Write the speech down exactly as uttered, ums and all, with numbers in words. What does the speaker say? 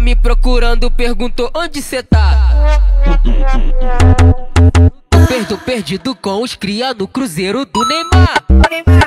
me procurando, perguntou onde cê tá. Perdo perdido com os cria no cruzeiro do Neymar.